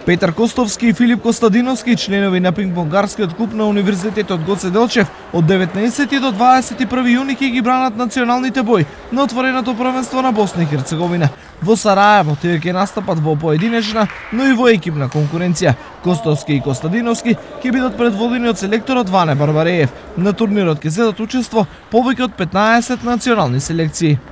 Петар Костовски и Филип Костадиновски, членови на пинг-понгарскиот клуб на Универзитетот Гоце Делчев, од 19 до 21 јуни ќе ги бранат националните бои на отвореното првенство на Босна и Херцеговина. Во Сараево тие ќе настапат во поединечна, но и во екипна конкуренција. Костовски и Костадиновски ќе бидат предводени од селекторот Ване Барбареев. На турнирот ќе зедат учество повеќе од 15 национални селекции.